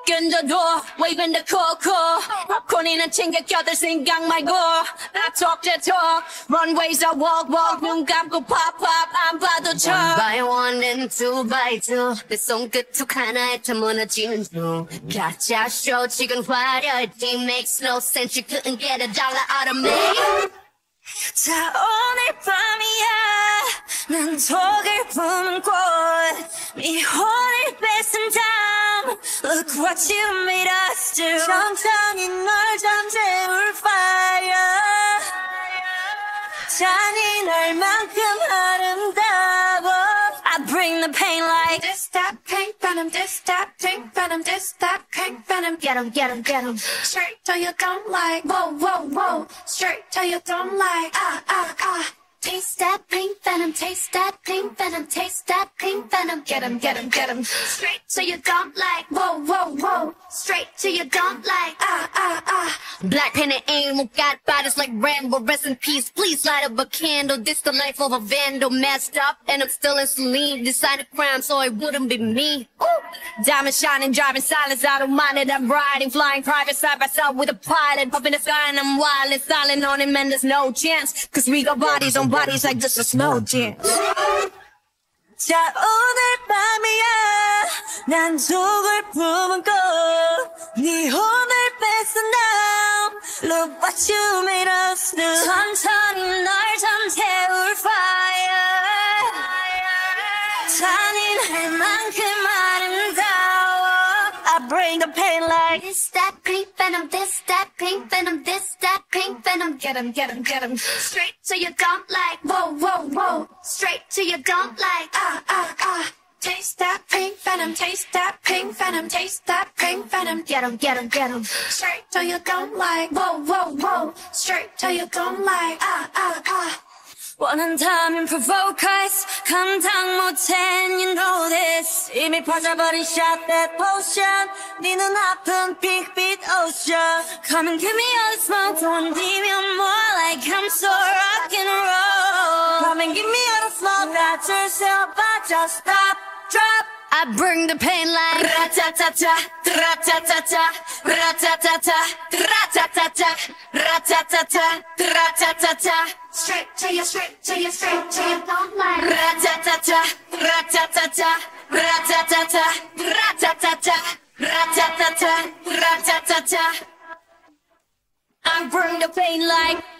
in the door, waving the coco. popcorn이나 챙겨 껴들 생각 말고. I talk the talk, runways I walk 눈 감고 pop 안 봐도 쳐. One by one and two by two, 내 손끝 툭 하나에 다 무너지는 중. 가짜 쇼 지금 화려했지, makes no sense, you couldn't get a dollar out of me. 자 오늘 밤이야, 난 독을 품은 꽃, 미혼을 뺏은 다음, look what you made us do. 천천히 널 잠재울 fire, 잔인할 만큼 아름다워. I bring the pain like this, that, pink venom, this, that, pink venom, this, that, pink venom. Get 'em, get 'em, get 'em. Straight till you don't like, whoa, whoa, whoa. Straight till you don't like, ah, ah, ah. Taste that pink venom, taste that pink venom, taste that pink venom. Get 'em, get 'em, get 'em. Straight till you don't like, whoa, whoa, whoa. Straight till you don't like, ah, ah, ah. BLACKPINK and aim, got bodies like Rambo. Rest in peace, please light up a candle. This the life of a vandal, messed up, and I'm still in saline. Decided crime, so it wouldn't be me. Ooh. Diamond shining, driving silence, I don't mind it. I'm riding, flying private side by side with a pilot. Up in the sky and I'm wild and silent on him, and there's no chance. Cause we got bodies on bodies like just a snow dance. 자 오늘 밤이야, 난 독을 품은 꽃, 네 혼을 뺏은 다음, look what you made us do. 천천히 널 잠재울 fire, 잔인할 만큼 아름다워. I bring the pain like this, that pink venom, this, that pink venom, this, that pink venom. Get 'em, get 'em, get 'em. Straight till you don't like, whoa, whoa, whoa. Straight till you don't like, ah, ah, ah. Taste that pink venom, taste that pink venom, taste that pink venom. Get 'em, get 'em, get 'em. Straight till you don't like, whoa, whoa, whoa. Straight till you don't like, ah, ah, ah. 원한다면 VOCALS 감당 못해, and you know this. 이미 퍼져버린 shot that potion, 네 눈아픈 핑크빛 ocean. Come and give me all the smoke, don't leave me more like I'm so rock and roll. Come and give me all the smoke, that's yourself, but just stop, drop. I bring the pain like ra-ta-ta-ta, ra-ta-ta-ta, ra-ta-ta-ta, ra-ta-ta-ta, ra-ta-ta-ta, ra-ta-ta-ta. Straight to you, straight to you, straight to you, don't like ra-ta-ta-ta, ra-ta-ta-ta, ra-ta-ta-ta, ra-ta-ta-ta, ra-ta-ta-ta, ra-ta-ta-ta. I bring the pain like